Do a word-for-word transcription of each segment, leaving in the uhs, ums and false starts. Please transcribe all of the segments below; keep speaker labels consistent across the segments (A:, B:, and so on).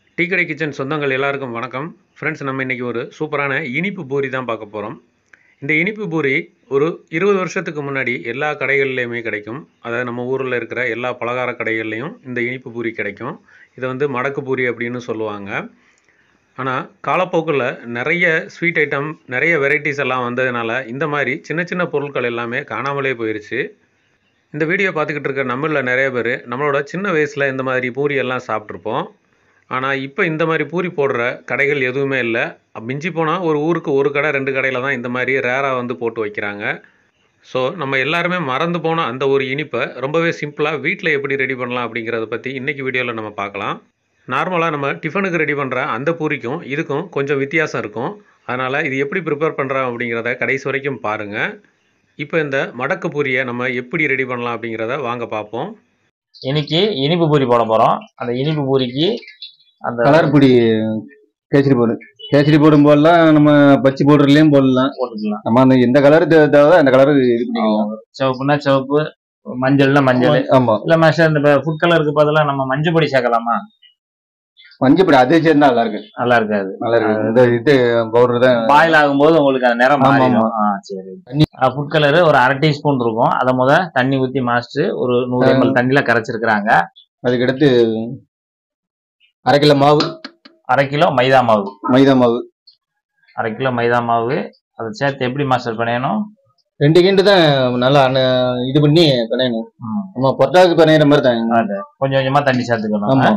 A: Tea கடை kitchen சொந்தங்கள் எல்லாருக்கும் வணக்கம். ஃப்ரெண்ட்ஸ், நம்ம இன்றைக்கி ஒரு சூப்பரான இனிப்பு பூரி தான் பார்க்க போகிறோம். இந்த இனிப்பு பூரி ஒரு இருபது வருஷத்துக்கு முன்னாடி எல்லா கடைகள்லையுமே கிடைக்கும். அதாவது நம்ம ஊரில் இருக்கிற எல்லா பலகார கடைகள்லையும் இந்த இனிப்பு பூரி கிடைக்கும். இதை வந்து மடக்கு பூரி அப்படின்னு சொல்லுவாங்க. ஆனால் காலப்போக்கில் நிறைய ஸ்வீட் ஐட்டம், நிறைய வெரைட்டிஸ் எல்லாம் வந்ததுனால இந்த மாதிரி சின்ன சின்ன பொருட்கள் எல்லாமே காணாமலே போயிடுச்சு. இந்த வீடியோ பார்த்துக்கிட்டு இருக்க நம்மளில் நிறைய பேர் நம்மளோட சின்ன வயசில் இந்த மாதிரி பூரி எல்லாம் சாப்பிட்ருப்போம். ஆனால் இப்போ இந்த மாதிரி பூரி போடுற கடைகள் எதுவுமே இல்லை. மிஞ்சி போனால் ஒரு ஊருக்கு ஒரு கடை ரெண்டு கடையில் தான் இந்த மாதிரி ரேராக வந்து போட்டு வைக்கிறாங்க. ஸோ நம்ம எல்லாருமே மறந்து போன அந்த ஒரு இனிப்பை ரொம்பவே சிம்பிளாக வீட்டில் எப்படி ரெடி பண்ணலாம் அப்படிங்கிறத பற்றி இன்றைக்கி வீடியோவில் நம்ம பார்க்கலாம். நார்மலாக நம்ம டிஃபனுக்கு ரெடி பண்ணுற அந்த பூரிக்கும் இதுக்கும் கொஞ்சம் வித்தியாசம் இருக்கும். அதனால் இது எப்படி ப்ரிப்பேர் பண்ணுறோம் அப்படிங்கிறத கடைசி வரைக்கும் பாருங்கள். இப்போ இந்த மடக்கு பூரியை நம்ம எப்படி ரெடி பண்ணலாம் அப்படிங்கிறத வாங்க பார்ப்போம்.
B: இன்னைக்கு இனிப்பு பூரி போட போகிறோம். அந்த இனிப்பு பூரிக்கு அந்த
C: கலர் பொடி கேசரி போடு கேசரி போடும் போடலாம், நம்ம பச்சை பவுடர்லயும் போடலாம்
B: போட்டுக்கலாம்.
C: நம்ம அந்த எந்த கலர் தேவை அந்த கலர் இது பண்ணிக்கலாம்.
B: சிவப்புனா சிவப்பு, மஞ்சள்னா மஞ்சள்.
C: ஆமா,
B: இல்ல மாஸ்டர் இந்த ஃபுட் கலருக்கு பதிலாக நம்ம மஞ்சள் பொடி சேர்க்கலாமா?
C: மஞ்சள் பொடி அதே சேர்ந்தா நல்லா இருக்கு.
B: நல்லா இருக்காது,
C: நல்லா இருக்கு. இந்த இது பவுடர் தான்
B: பாயில் ஆகும்போது உங்களுக்கு அந்த நிறம் மாறிடும். சரி, ஃபுட் கலரு ஒரு அரை டீஸ்பூன் இருக்கும். அதை முத தண்ணி ஊற்றி மாஸ்டர் ஒரு நூறு எம்எல் தண்ணியில கரைச்சிருக்கிறாங்க.
C: அதுக்கடுத்து அரை கிலோ மாவு,
B: அரை கிலோ மைதா மாவு
C: மைதா மாவு
B: அரை கிலோ மைதா மாவு அதை சேர்த்து எப்படி மாஸ்டர் பண்ணணும்?
C: ரெண்டு கிண்டு தான் நல்லா இது பண்ணி பண்ணணும். நம்ம பொட்டாக்கு பண்ணிற மாதிரி தான்
B: கொஞ்சம் கொஞ்சமா தண்ணி சேர்த்துக்கணும்.
C: ஆமா,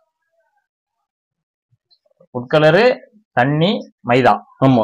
B: ஃபுட் கலரு, தண்ணி, மைதா.
C: ஆமா,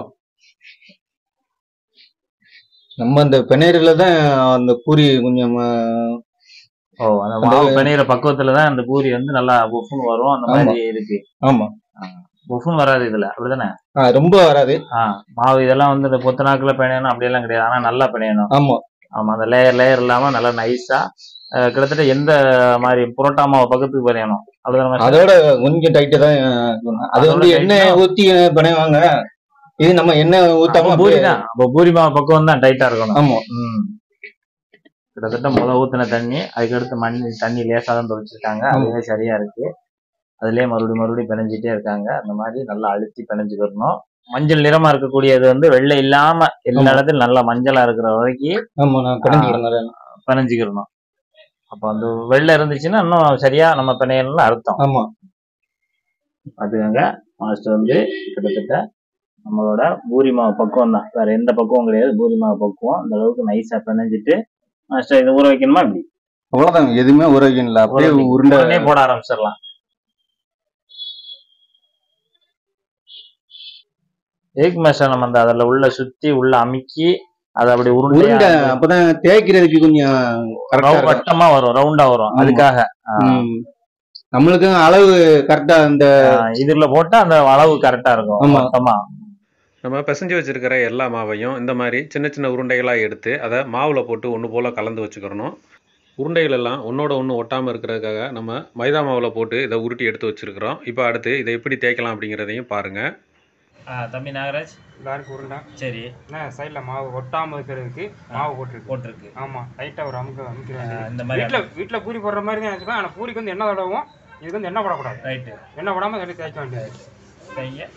C: நம்ம அந்த பெனேரில தான் அந்த பூரி கொஞ்சம்
B: ஓ அந்த மாவு பெனையிற பக்குவத்துல தான் அந்த பூரி வந்து நல்லா புஃப்னு வரும். அந்த மாதிரி இருக்கு. ஆமா, புஃப்னு வராது இதுல, அப்படிதானே?
C: ரொம்ப வராது.
B: ஆஹ் மாவு இதெல்லாம் வந்து இந்த பொத்த நாக்குல பிணையணும் அப்படியெல்லாம் கிடையாது. ஆனா நல்லா பிணையணும்.
C: ஆமா
B: ஆமா, அந்த லேயர் லேயர் இல்லாம நல்லா நைஸா கிட்டத்தட்ட எந்த மாதிரி புரோட்டா மாவு பக்கத்துக்கு பிணையணும், அப்படிதானே? அதோட
C: கொஞ்சம் டைட்டு தான். அது வந்து எண்ணெய் ஊத்தி பிணைவாங்க. இது நம்ம எண்ணெய் ஊத்தாம
B: பூரி தான். அப்போ பூரி மாவு பக்குவம் தான் டைட்டா இருக்கணும்.
C: ஆமா,
B: ம் கிட்டத்தட்ட முத ஊத்தின தண்ணி, அதுக்கடுத்து மண் தண்ணி லேசா தான் தொளிச்சிருக்காங்க. அதுவே சரியா இருக்கு. அதுலயே மறுபடியும் மறுபடியும் பிணைஞ்சிட்டே இருக்காங்க. அந்த மாதிரி நல்லா அழுத்தி பிணைஞ்சுக்கணும். மஞ்சள் நிறமா இருக்கக்கூடியது வந்து வெள்ளை இல்லாம எல்லா இடத்துலயும் நல்லா மஞ்சளா இருக்கிற வரைக்கும் பிணைஞ்சுக்கிறணும். அப்ப அந்த வெள்ளை இருந்துச்சுன்னா இன்னும் சரியா நம்ம பிணையணும்னு அர்த்தம்.
C: ஆமா,
B: அதுங்க மாஸ்டர் வந்து கிட்டத்தட்ட நம்மளோட பூரி மாவு பக்குவம் தான், வேற எந்த பக்குவம் கிடையாது. பூரி மாவு பக்குவம் அந்த அளவுக்கு நைஸா பிணைஞ்சிட்டு மாஸ்டர் இதை ஊற வைக்கணுமா? இப்படி
C: அவ்வளவுதான், எதுவுமே ஊற வைக்கணும். அப்படியே உருண்டை
B: போட ஆரம்பிச்சிடலாம். எதுக்கு மாஸ்டர் நம்ம அந்த அதில் உள்ள சுத்தி உள்ள அமுக்கி அதை அப்படி உருண்டை
C: அப்பதான் தேய்க்கிறதுக்கு கொஞ்சம்
B: வட்டமா வரும், ரவுண்டா வரும். அதுக்காக
C: நம்மளுக்கு அளவு கரெக்டா அந்த
B: இதுல போட்டா அந்த அளவு கரெக்டா இருக்கும். மொத்தமா
A: நம்ம பிசைஞ்சு வச்சுருக்கிற எல்லா மாவையும் இந்த மாதிரி சின்ன சின்ன உருண்டைகளாக எடுத்து அதை மாவில் போட்டு ஒன்று போல் கலந்து வச்சுக்கிறணும். உருண்டைகள் எல்லாம் ஒன்றோட ஒன்று ஒட்டாமல் இருக்கிறதுக்காக நம்ம மைதா மாவில் போட்டு இதை உருட்டி எடுத்து வச்சுருக்கிறோம். இப்போ அடுத்து இதை எப்படி தேய்க்கலாம் அப்படிங்கிறதையும் பாருங்கள்.
B: தம்பி நாகராஜ்,
D: எல்லாருக்கும் உருண்டை.
B: சரி,
D: என்ன சைடில் மாவு ஒட்டாமல் இருக்கிறதுக்கு மாவு போட்டுருக்கு
B: போட்டிருக்கு.
D: ஆமாம், லைட்டாக ஒரு அமுக்க அமுக்க
B: இந்த மாதிரி
D: வீட்டில் வீட்டில் பூரி போடுற மாதிரி தான் நினச்சிப்பேன். ஆனால் பூரிக்கு வந்து எண்ணெய் தடவும், இதுக்கு வந்து எண்ணெய் போடக்கூடாது.
B: ரைட்டு,
D: எண்ணெய் போடாமல் சொல்லி தேய்க்க வேண்டியது.
B: கைங்க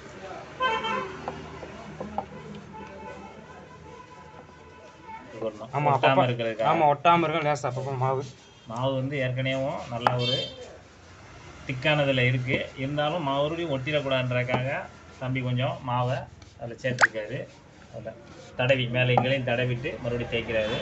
D: ஆமாம், ஒட்டாமல் இருக்கிறது. ஆமாம், ஒட்டாமல் இருக்க லேசாக பக்கம் மாவு
B: மாவு வந்து ஏற்கனவே நல்ல ஒரு திக்கானதில் இருக்குது. இருந்தாலும் மாவுடையும் ஒட்டிடக்கூடாதுன்றக்காக தம்பி கொஞ்சம் மாவை அதில் சேர்த்துருக்காரு. அதில் தடவி மேலே எங்களையும் தடவிட்டு மறுபடியும் தேய்க்கிறாரு.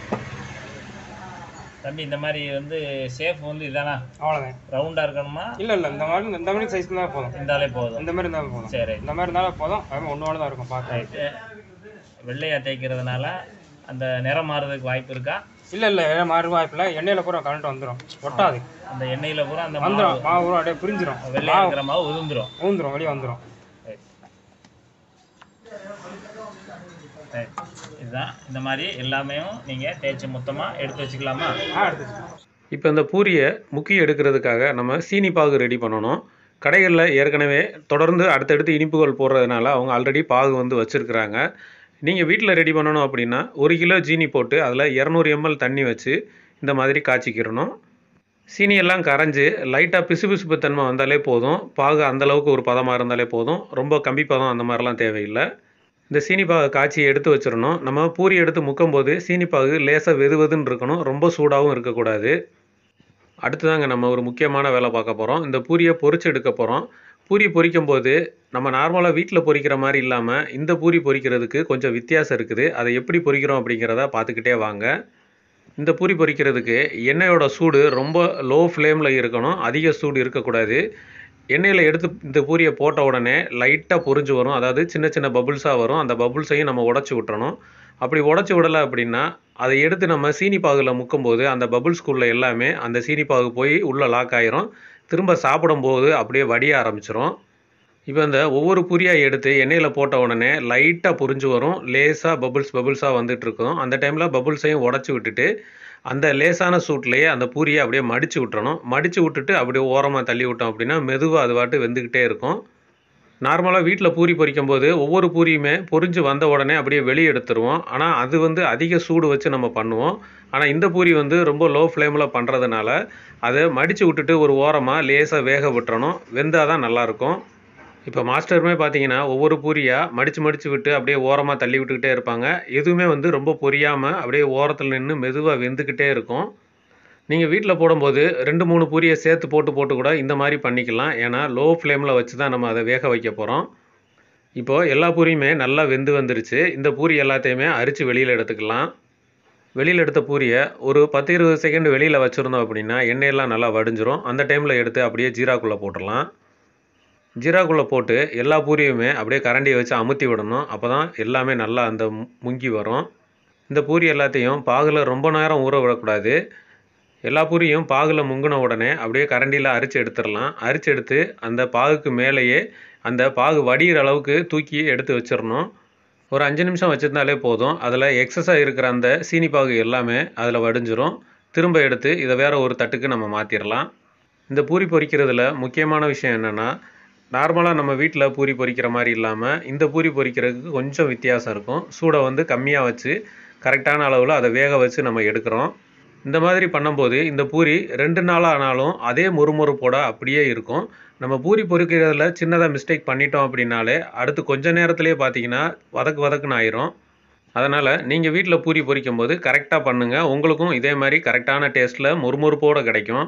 B: தம்பி இந்த மாதிரி வந்து ஷேப் வந்து இதானா?
D: அவ்வளோதான்.
B: ரவுண்டாக இருக்கணுமா?
D: இல்லை இல்லை, இந்த மாதிரி இந்த மாதிரி சைஸ் இருந்தால் போதும்.
B: இருந்தாலே போதும்.
D: இந்த மாதிரி இருந்தாலும் போதும்.
B: சரி,
D: இந்த மாதிரி இருந்தாலும் போதும். அது ஒன்று ஒன்று தான் இருக்கும் பார்த்து.
B: வெள்ளையாக தேய்க்கிறதுனால அந்த நிறம் மாறுறதுக்கு வாய்ப்பு இருக்கா?
D: இல்லை இல்லை, மாறு வாய்ப்பு இல்லை. எண்ணெயில் பூரா கரண்ட் வந்துடும், ஒட்டாது.
B: அந்த எண்ணெயில் பூரா அந்த
D: வந்துடும், மாவு பூரா அப்படியே பிரிஞ்சிடும்.
B: வெள்ளையாக இருக்கிற மாவு உதிர்ந்துடும்,
D: ஊந்துடும், வெளியே வந்துடும்.
B: இதுதான் இந்த மாதிரி எல்லாமே நீங்கள் தேய்ச்சி மொத்தமாக எடுத்து வச்சுக்கலாமா?
D: ஆ, எடுத்து வச்சுக்கலாம்.
A: இப்போ இந்த பூரியை முக்கி எடுக்கிறதுக்காக நம்ம சீனி பாகு ரெடி பண்ணணும். கடைகளில் ஏற்கனவே தொடர்ந்து அடுத்தடுத்து இனிப்புகள் போடுறதுனால அவங்க ஆல்ரெடி பாகு வந்து வச்சுருக்குறாங்க. நீங்கள் வீட்டில் ரெடி பண்ணணும் அப்படின்னா ஒரு கிலோ சீனி போட்டு அதில் இரநூறு எம்எல் தண்ணி வச்சு இந்த மாதிரி காய்ச்சிக்கிறணும். சீனியெல்லாம் கரைஞ்சி லைட்டாக பிசுபிசுப்பு தன்மை வந்தாலே போதும். பாகு அந்தளவுக்கு ஒரு பதமாக இருந்தாலே போதும். ரொம்ப கம்பி பதம் அந்த மாதிரிலாம் தேவையில்லை. இந்த சீனி பாகை காய்ச்சி எடுத்து வச்சிடணும். நம்ம பூரி எடுத்து முக்கும்போது சீனி பாகு லேசாக வெது வெதுன்னு இருக்கணும். ரொம்ப சூடாகவும் இருக்கக்கூடாது. அடுத்ததாங்க நம்ம ஒரு முக்கியமான வேலை பார்க்க போகிறோம். இந்த பூரியை பொரிச்சு எடுக்க போகிறோம். பூரி பொரிக்கும்போது நம்ம நார்மலாக வீட்டில் பொரிக்கிற மாதிரி இல்லாமல் இந்த பூரி பொரிக்கிறதுக்கு கொஞ்சம் வித்தியாசம் இருக்குது. அதை எப்படி பொரிக்கிறோம் அப்படிங்கிறத பார்த்துக்கிட்டே வாங்க. இந்த பூரி பொரிக்கிறதுக்கு எண்ணெயோட சூடு ரொம்ப லோ ஃப்ளேமில் இருக்கணும். அதிக சூடு இருக்கக்கூடாது. எண்ணெயில் எடுத்து இந்த பூரியை போட்ட உடனே லைட்டாக பொரிஞ்சு வரும். அதாவது சின்ன சின்ன பபுள்ஸாக வரும். அந்த பபுள்ஸையும் நம்ம உடச்சி விட்டுறணும். அப்படி உடச்சி விடலை அப்படின்னா அதை எடுத்து நம்ம சீனி பாகில் முக்கும்போது அந்த பபுள்ஸ்குள்ளே எல்லாமே அந்த சீனி பாகு போய் உள்ளே லாக் ஆயிரும். திரும்ப சாப்பிடும்போது அப்படியே வடிய ஆரம்பிச்சிரும். இப்போ இந்த ஒவ்வொரு பூரியாக எடுத்து எண்ணெயில் போட்ட உடனே லைட்டாக பொரிஞ்சு வரும். லேசாக பபுள்ஸ் பபுள்ஸாக வந்துட்டுருக்கும். அந்த டைமில் பபுள்ஸையும் உடச்சி விட்டுட்டு அந்த லேசான சூட்லேயே அந்த பூரியை அப்படியே மடித்து விட்டுறணும். மடித்து விட்டுட்டு அப்படியே ஓரமாக தள்ளி விட்டோம் அப்படின்னா மெதுவாக அது பாட்டு வெந்துக்கிட்டே இருக்கும். நார்மலாக வீட்டில் பூரி பொரிக்கும்போது ஒவ்வொரு பூரியுமே பொரிஞ்சு வந்த உடனே அப்படியே வெளியே எடுத்துருவோம். ஆனால் அது வந்து அதிக சூடு வச்சு நம்ம பண்ணுவோம். ஆனால் இந்த பூரி வந்து ரொம்ப லோ ஃப்ளேமில் பண்ணுறதுனால அதை மடித்து விட்டுட்டு ஒரு ஓரமாக லேசாக வேக விட்டுறணும். வெந்தால் தான் நல்லாயிருக்கும். இப்போ மாஸ்டருமே பார்த்தீங்கன்னா ஒவ்வொரு பூரியாக மடித்து மடித்து விட்டு அப்படியே ஓரமாக தள்ளி விட்டுக்கிட்டே இருப்பாங்க. எதுவுமே வந்து ரொம்ப பொரியாமல் அப்படியே ஓரத்தில் நின்று மெதுவாக வெந்துக்கிட்டே இருக்கும். நீங்கள் வீட்டில் போடும்போது ரெண்டு மூணு பூரியை சேர்த்து போட்டு போட்டு கூட இந்த மாதிரி பண்ணிக்கலாம். ஏன்னா லோ ஃப்ளேமில் வச்சு தான் நம்ம அதை வேக வைக்க போகிறோம். இப்போது எல்லா பூரியுமே நல்லா வெந்து வந்துருச்சு. இந்த பூரி எல்லாத்தையுமே அரித்து வெளியில் எடுத்துக்கலாம். வெளியில் எடுத்த பூரியை ஒரு பத்து இருபது செகண்ட் வெளியில் வச்சுருந்தோம் அப்படின்னா எண்ணெயெல்லாம் நல்லா வடிஞ்சிரும். அந்த டைமில் எடுத்து அப்படியே ஜீராக்குள்ளே போட்டுடலாம். ஜீராக்குள்ளே போட்டு எல்லா பூரியுமே அப்படியே கரண்டியை வச்சு அமுத்தி விடணும். அப்போ தான் எல்லாமே நல்லா அந்த முங்கி வரும். இந்த பூரி எல்லாத்தையும் பாகில் ரொம்ப நேரம் ஊற விடக்கூடாது. எல்லா பூரியும் பாகில் முங்கின உடனே அப்படியே கரண்டியில் அரிச்சு எடுத்துடலாம். அரிச்சு எடுத்து அந்த பாகுக்கு மேலேயே அந்த பாகு வடிகிற அளவுக்கு தூக்கி எடுத்து வச்சிடணும். ஒரு அஞ்சு நிமிஷம் வச்சுருந்தாலே போதும். அதில் எக்ஸஸாக இருக்கிற அந்த சீனி பாகு எல்லாமே அதில் வடிஞ்சிரும். திரும்ப எடுத்து இதை வேறு ஒரு தட்டுக்கு நம்ம மாற்றிடலாம். இந்த பூரி பொரிக்கிறதுல முக்கியமான விஷயம் என்னென்னா, நார்மலாக நம்ம வீட்டில் பூரி பொரிக்கிற மாதிரி இல்லாமல் இந்த பூரி பொரிக்கிறதுக்கு கொஞ்சம் வித்தியாசம் இருக்கும். சூடை வந்து கம்மியாக வச்சு கரெக்டான அளவில் அதை வேக வச்சு நம்ம எடுக்கிறோம். இந்த மாதிரி பண்ணும்போது இந்த பூரி ரெண்டு நாளாக ஆனாலும் அதே மொறுமொறுப்போட அப்படியே இருக்கும். நம்ம பூரி பொரிக்கிறதுல சின்னதாக மிஸ்டேக் பண்ணிட்டோம் அப்படின்னாலே அடுத்து கொஞ்ச நேரத்துலேயே பார்த்தீங்கன்னா வதக்கு வதக்குன்னு ஆயிரும். அதனால் நீங்கள் வீட்டில் பூரி பொரிக்கும்போது கரெக்டாக பண்ணுங்கள். உங்களுக்கும் இதே மாதிரி கரெக்டான டேஸ்ட்டில் மொறுமொறுப்போடு கிடைக்கும்.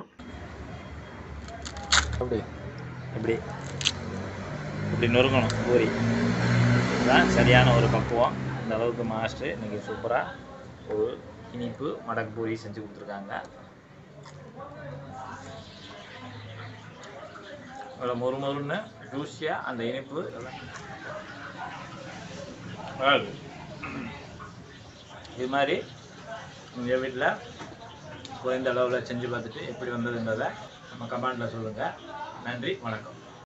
B: அப்படி இப்படி இப்படி நொறுக்கணும் பூரி. இதுதான் சரியான ஒரு பக்குவம். இந்த அளவுக்கு மாஸ்டர் இன்றைக்கி சூப்பராக ஒரு இனிப்பு மடக்கு பூரி செஞ்சு கொடுத்துருக்காங்க. இவ்வளோ மொறு மொறுன்னு ஜூஸியாக அந்த இனிப்பு இது மாதிரி உங்கள் வீட்டில் குறைந்த அளவில் செஞ்சு பார்த்துட்டு எப்படி வந்ததுன்றதை நம்ம கமெண்டில் சொல்லுங்கள். நன்றி, வணக்கம்.